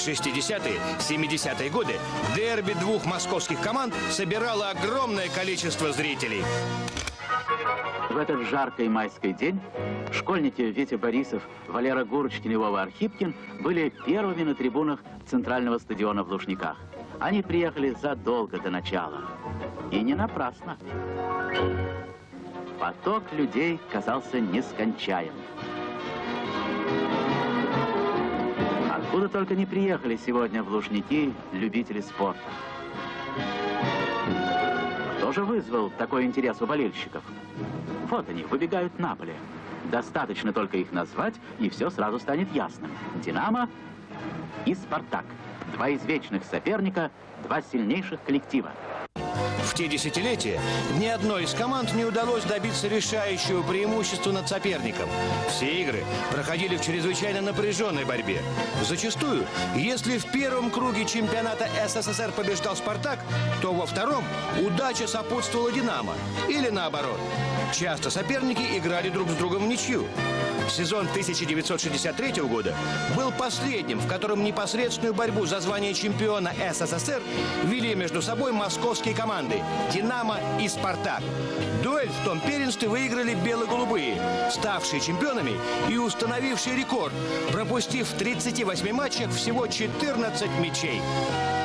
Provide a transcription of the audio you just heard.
60-е, 70-е годы дерби двух московских команд собирало огромное количество зрителей. В этот жаркий майский день школьники Витя Борисов, Валера Гурочкин и Вова Архипкин были первыми на трибунах центрального стадиона в Лужниках. Они приехали задолго до начала. И не напрасно. Поток людей казался нескончаемым. Откуда только не приехали сегодня в Лужники любители спорта. Кто же вызвал такой интерес у болельщиков? Вот они, выбегают на поле. Достаточно только их назвать, и все сразу станет ясным. «Динамо» и «Спартак». Два извечных соперника, два сильнейших коллектива. В те десятилетия ни одной из команд не удалось добиться решающего преимущества над соперником. Все игры проходили в чрезвычайно напряженной борьбе. Зачастую, если в первом круге чемпионата СССР побеждал «Спартак», то во втором удача сопутствовала «Динамо». Или наоборот. Часто соперники играли друг с другом в ничью. Сезон 1963 года был последним, в котором непосредственную борьбу за звание чемпиона СССР вели между собой московские команды «Динамо» и «Спартак». Дуэль в том первенстве выиграли бело-голубые, ставшие чемпионами и установившие рекорд, пропустив в 38 матчах всего 14 мячей.